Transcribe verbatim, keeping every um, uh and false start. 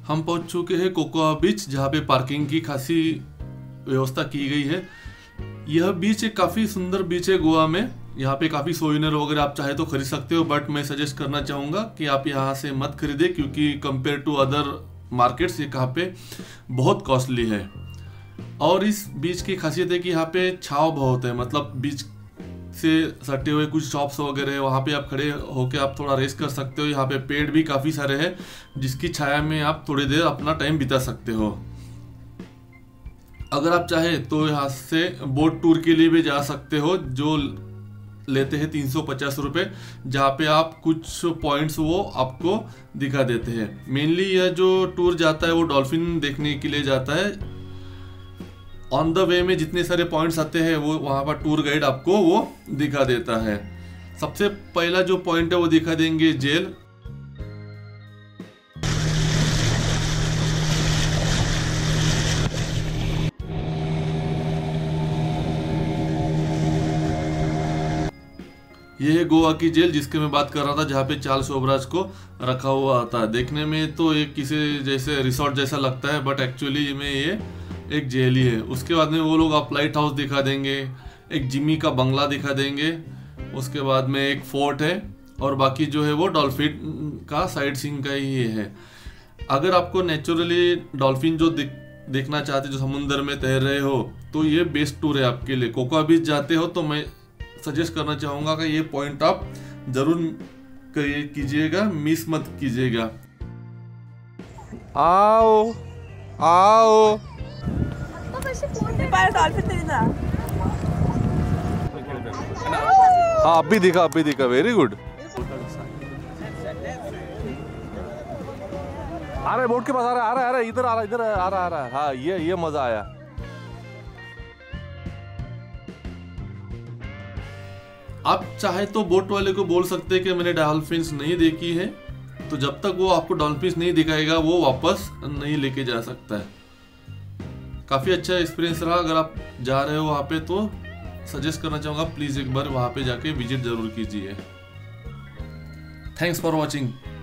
हम पहुंच चुके हैं कोकोआ बीच, जहाँ पे पार्किंग की खासी व्यवस्था की गई है। यह बीच एक काफ़ी सुंदर बीच है गोवा में। यहाँ पे काफ़ी सोविनियर वगैरह आप चाहे तो खरीद सकते हो, बट मैं सजेस्ट करना चाहूँगा कि आप यहाँ से मत खरीदें, क्योंकि कंपेयर टू अदर मार्केट्स ये कहाँ पे बहुत कॉस्टली है। और इस बीच की खासियत है कि यहाँ पे छाँव बहुत है, मतलब बीच से सटे हुए कुछ शॉप्स वगैरह है, वहाँ पे आप खड़े होके आप थोड़ा रेस्ट कर सकते हो। यहाँ पे पेड़ भी काफ़ी सारे हैं जिसकी छाया में आप थोड़ी देर अपना टाइम बिता सकते हो। अगर आप चाहे तो यहाँ से बोट टूर के लिए भी जा सकते हो, जो लेते हैं तीन सौ पचास रुपये, जहाँ पे आप कुछ पॉइंट्स वो आपको दिखा देते हैं। मेनली यह जो टूर जाता है वो डॉल्फिन देखने के लिए जाता है। ऑन द वे में जितने सारे पॉइंट्स आते हैं वो वहाँ पर टूर गाइड आपको वो दिखा देता है। सबसे पहला जो पॉइंट है वो दिखा देंगे जेल। ये है गोवा की जेल जिसके मैं बात कर रहा था, जहाँ पे चार्ल्स शोबराज को रखा हुआ आता है। देखने में तो एक किसी जैसे रिसोर्ट जैसा लगता है, बट एक्चुअली में ये एक जेल ही है। उसके बाद में वो लोग आप लाइट हाउस दिखा देंगे, एक जिमी का बंगला दिखा देंगे, उसके बाद में एक फोर्ट है, और बाकी जो है वो डॉल्फिन का साइट सीइंग का ही है। अगर आपको नेचुरली डॉल्फिन जो दिख देखना चाहते, जो समुद्र में तैर रहे हो, तो ये बेस्ट टूर है आपके लिए। कोकोआ बीच जाते हो तो मैं सजेस्ट करना चाहूँगा कि ये पॉइंट आप जरूर कीजिएगा, मिस मत कीजिएगा। आओ आओ हाँ, अभी दिखा अभी दिखा वेरी गुड। आ रहा है बोट के पास, आ रहा है आ रहा है आ रहा है इधर आ रहा है इधर आ रहा आ रहा है। हाँ, ये ये मजा आया। आप चाहे तो बोट वाले को बोल सकते हैं कि मैंने डॉल्फिन्स नहीं देखी है, तो जब तक वो आपको डॉल्फिन्स नहीं दिखाएगा वो वापस नहीं लेके जा सकता है। काफ़ी अच्छा एक्सपीरियंस रहा। अगर आप जा रहे हो वहाँ पे तो सजेस्ट करना चाहूँगा प्लीज़ एक बार वहाँ पे जाके विजिट ज़रूर कीजिए। Thanks for watching.